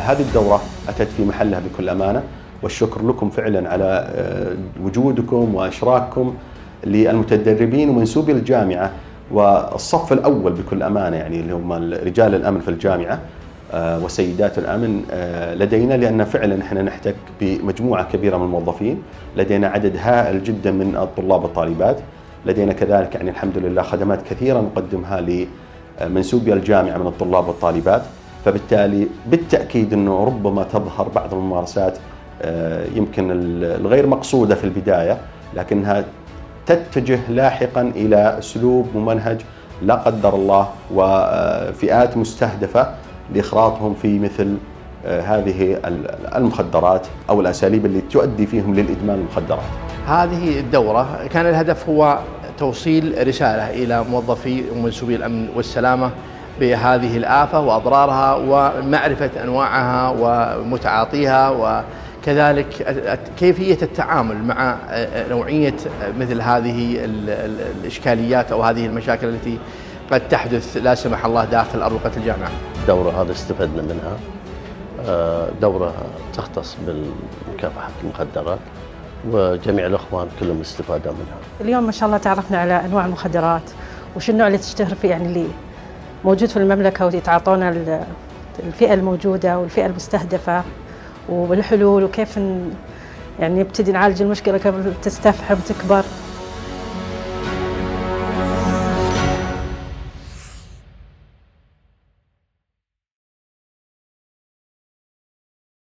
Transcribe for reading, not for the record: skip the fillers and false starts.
هذه الدورة أتت في محلها بكل أمانة، والشكر لكم فعلا على وجودكم وإشراككم للمتدربين ومنسوبي الجامعة والصف الأول بكل أمانة، يعني اللي هم رجال الأمن في الجامعة وسيدات الأمن لدينا، لأن فعلا احنا نحتك بمجموعة كبيرة من الموظفين، لدينا عدد هائل جدا من الطلاب والطالبات، لدينا كذلك يعني الحمد لله خدمات كثيرة نقدمها لمنسوبي الجامعة من الطلاب والطالبات، فبالتالي بالتأكيد أنه ربما تظهر بعض الممارسات يمكن الغير مقصودة في البداية، لكنها تتجه لاحقا إلى أسلوب ممنهج لا قدر الله وفئات مستهدفة لإخراطهم في مثل هذه المخدرات أو الأساليب اللي تؤدي فيهم للإدمان المخدرات. هذه الدورة كان الهدف هو توصيل رسالة إلى موظفي ومنسوبي الأمن والسلامة بهذه الآفة وأضرارها ومعرفة أنواعها ومتعاطيها، وكذلك كيفية التعامل مع نوعية مثل هذه الإشكاليات أو هذه المشاكل التي قد تحدث لا سمح الله داخل أروقة الجامعة. الدورة هذه استفدنا منها، دورة تختص بمكافحة المخدرات، وجميع الأخوان كلهم استفادوا منها. اليوم ما شاء الله تعرفنا على أنواع المخدرات وش النوع اللي تشتهر فيه، يعني اللي موجود في المملكة، ويتعاطون الفئة الموجودة والفئة المستهدفة والحلول، وكيف يعني نبتدي نعالج المشكلة قبل تستفحم وتكبر.